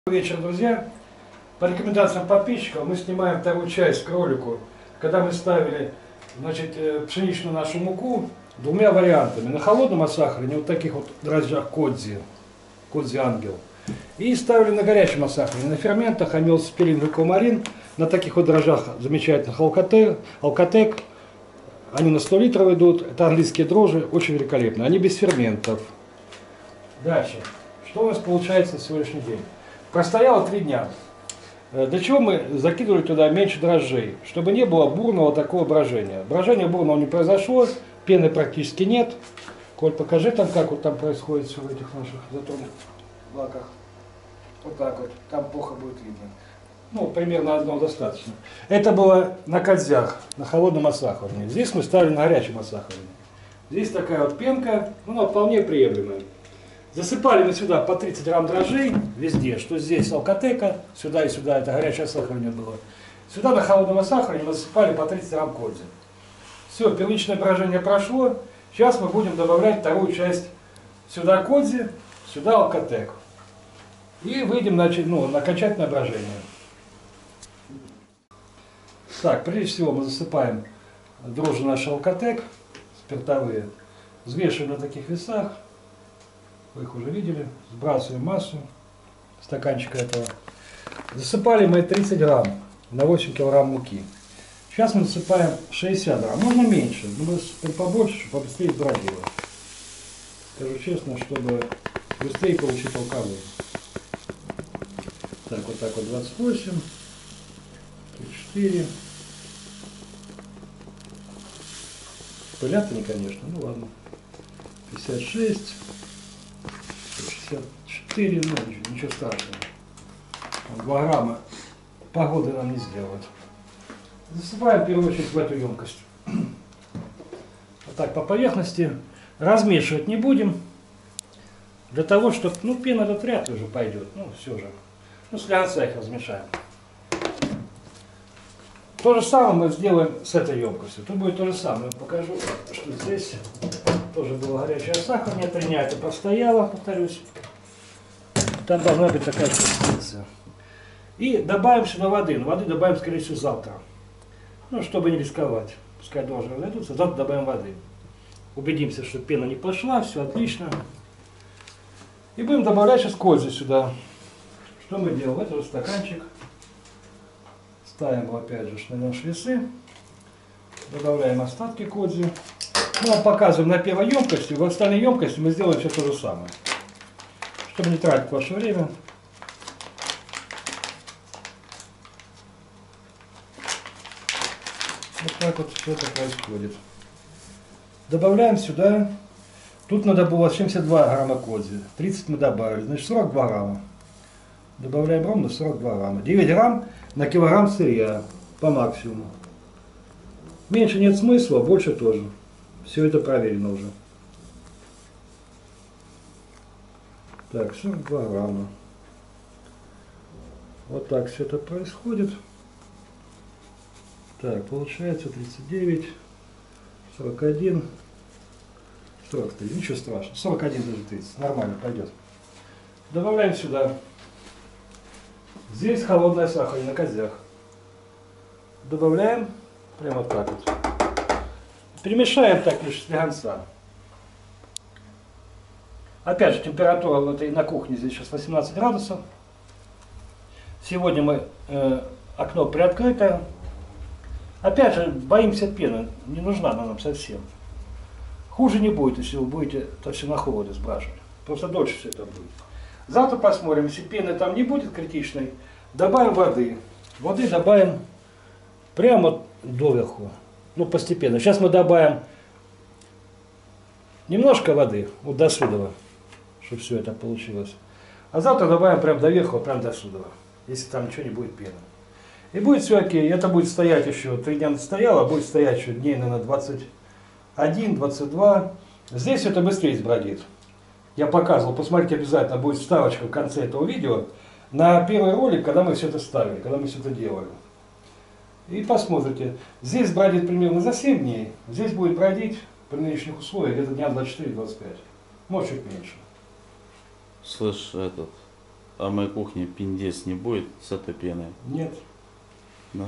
Добрый вечер, друзья. По рекомендациям подписчиков мы снимаем вторую часть к ролику, когда мы ставили, значит, пшеничную нашу муку двумя вариантами. На холодном осахаривании, вот таких вот дрожжах Кодзи Ангел. И ставили на горячем осахаривании, на ферментах амилоспирин и кумарин, на таких вот дрожжах замечательных Алкотек. Они на 100 литров идут, это английские дрожжи, очень великолепные, они без ферментов. Дальше, что у нас получается на сегодняшний день? Простояло 3 дня. Для чего мы закидывали туда меньше дрожжей? Чтобы не было бурного такого брожения. Брожения бурного не произошло, пены практически нет. Коль, покажи там, как вот там происходит все в этих наших затонных баках. Вот так вот, там плохо будет видно. Ну, примерно одного достаточно. Это было на кодзях, на холодном осахаривании. Здесь мы ставили на горячем осахаривании. Здесь такая вот пенка, ну, она вполне приемлемая. Засыпали мы сюда по 30 грамм дрожжей везде, что здесь алкотека, сюда и сюда, это горячее осахаривание было. Сюда на холодном осахаривании мы засыпали по 30 грамм кодзи. Все, первичное брожение прошло. Сейчас мы будем добавлять вторую часть. Сюда кодзи, сюда алкотек. И выйдем на окончательное брожение. Так, прежде всего мы засыпаем дрожжи наш алкотек, спиртовые. Взвешиваем на таких весах. Вы их уже видели. Сбрасываем массу стаканчика этого. Засыпали мы 30 грамм на 8 килограмм муки. Сейчас мы засыпаем 60 грамм. Можно меньше, но побольше, чтобы побыстрее бродило. Скажу честно, чтобы быстрее получить алкоголь. Так, вот 28, 34. Пылят они, конечно, ну ладно. 56. 64, ну ничего страшного. 2 грамма погоды нам не сделают. Засыпаем в первую очередь в эту емкость. Вот так по поверхности. Размешивать не будем. Для того, чтобы, ну, пена тут вряд ли уже пойдет. Ну, все же. Ну, слянца их размешаем. То же самое мы сделаем с этой емкостью. Тут будет то же самое. Я покажу, что здесь тоже было горячее осахаривание. 3 дня это простояло, повторюсь. Там должна быть такая консистенция. И добавим сюда воды. Но воды добавим, скорее всего, завтра. Ну, чтобы не рисковать. Пускай дрожжи разойдутся. Завтра добавим воды. Убедимся, что пена не пошла. Все отлично. И будем добавлять сейчас кодзи сюда. Что мы делаем? В этот стаканчик. Ставим его опять же на наши весы. Добавляем остатки кодзи. Мы вам показываем на первой емкости. В остальной емкости мы сделаем все то же самое. Чтобы не тратить ваше время. Вот так вот все это происходит. Добавляем сюда. Тут надо было 72 грамма кодзи. 30 мы добавили. Значит 42 грамма. Добавляем ровно 42 грамма. 9 грамм на килограмм сырья. По максимуму. Меньше нет смысла, больше тоже. Все это проверено уже. Так, 42 грамма. Вот так все это происходит. Так, получается 39, 41, 43. Ничего страшного. 41 даже 30. Нормально пойдет. Добавляем сюда. Здесь холодная сахар на козях. Добавляем прямо вот так вот. Перемешаем так лишь слегонца. Опять же, температура на кухне здесь сейчас 18 градусов. Сегодня мы окно приоткрыто. Опять же, боимся пены. Не нужна она нам совсем. Хуже не будет, если вы будете это все на холоде сбрасывать. Просто дольше все это будет. Завтра посмотрим, если пены там не будет критичной, добавим воды. Воды добавим прямо доверху. Ну, постепенно. Сейчас мы добавим немножко воды, вот до сюда, чтобы все это получилось. А завтра добавим прям доверху, прям до сюда, если там ничего не будет пены. И будет все окей. Это будет стоять еще, 3 дня стояло, будет стоять еще дней, наверное, 21, 22. Здесь это быстрее сбродит. Я показывал, посмотрите обязательно, будет вставочка в конце этого видео на первый ролик, когда мы все это ставили, когда мы все это делали. И посмотрите, здесь бродит примерно за 7 дней, здесь будет бродить при нынешних условиях где-то дня 24-25, может чуть меньше. Слышь, А моей кухне пиндец не будет с этой пеной? Нет. Да?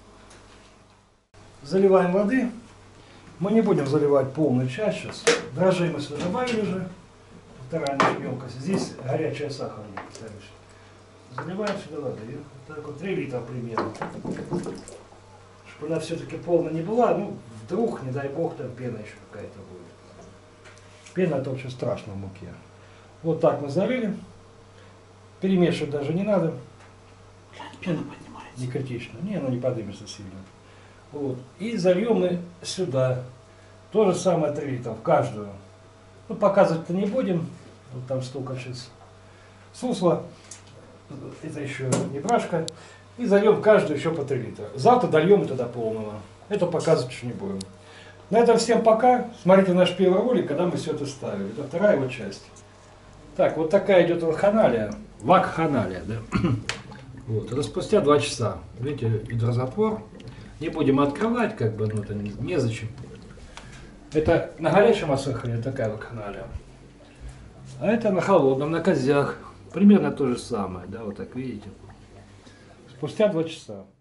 Заливаем воды. Мы не будем заливать полную часть сейчас. Дрожжи мы сюда добавили уже. Вторая наша емкость. Здесь горячая сахарная. Заливаем сюда воды. Вот так вот 3 литра примерно. Чтобы она все-таки полная не была. Ну, вдруг, не дай бог, там пена еще какая-то будет. Пена это очень страшно в муке. Вот так мы залили. Перемешивать даже не надо. Пена поднимается. Не критично. Не, она не поднимется сильно. Вот. И зальем мы сюда. То же самое 3 литра в каждую. Ну, показывать-то не будем. Вот там столько сейчас сусла. Это еще не брашка. И зальем каждую еще по 3 литра. Завтра дольем туда полного. Это показывать еще не будем. На этом всем пока. Смотрите наш первый ролик, когда мы все это ставили. Это вторая его часть. Так, вот такая идет вакханалия. Вакханалия, да? Вот, это спустя 2 часа. Видите, гидрозатвор. Не будем открывать, как бы, ну, это незачем. Это на горячем осахаре такая вакханалия. А это на холодном, на козях. Примерно то же самое, да, вот так видите. Спустя 2 часа.